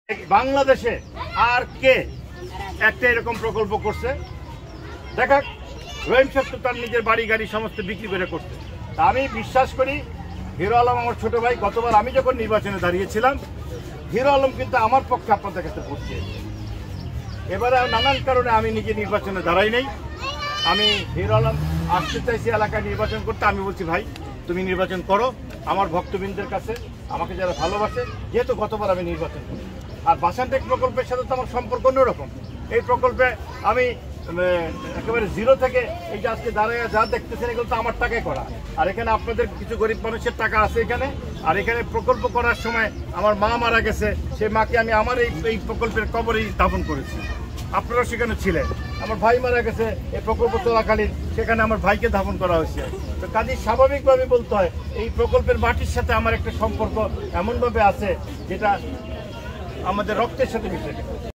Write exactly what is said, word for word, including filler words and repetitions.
বাংলাদেশে আর কে একটা এরকম প্রকল্প করছে? দেখা রহিম সাহেব তো তার নিজের বাড়ি গাড়ি সমস্ত বিক্রি করে করছে। তা আমি বিশ্বাস করি হিরো আলম আমার ছোট ভাই, গতবার আমি যখন নির্বাচনে দাঁড়িয়েছিলাম হিরো আলম কিন্তু আমার পক্ষে আপনাদের কাছে ভোট চেয়েছে। এবারে নানান কারণে আমি নিজে নির্বাচনে দাঁড়াই নেই। আমি হিরো আলম আসতে চাইছি এলাকায় নির্বাচন করতে। আমি বলছি ভাই তুমি নির্বাচন করো, আমার ভক্তবৃন্দের কাছে আমাকে যারা ভালোবাসে, যেহেতু গতবার আমি নির্বাচন করি। আর বাসানটেক প্রকল্পের সাথে তো আমার সম্পর্ক অন্যরকম। এই প্রকল্পে আমি একেবারে জিরো থেকে এই যে আজকে দাঁড়ায় যা দেখতেছেন এগুলো তো আমার টাকায় করা। আর এখানে আপনাদের কিছু গরিব মানুষের টাকা আছে এখানে। আর এখানে প্রকল্প করার সময় আমার মা মারা গেছে, সেই মাকে আমি আমার এই এই প্রকল্পের কবরেই দাফন করেছি। আপনারা সেখানে ছিলেন। আমার ভাই মারা গেছে এই প্রকল্প চলাকালীন, সেখানে আমার ভাইকে দাফন করা হয়েছে। তো কাজেই স্বাভাবিকভাবে বলতে হয় এই প্রকল্পের মাটির সাথে আমার একটা সম্পর্ক এমনভাবে আছে যেটা আমাদের রক্তের সাথে মিশে গেছে।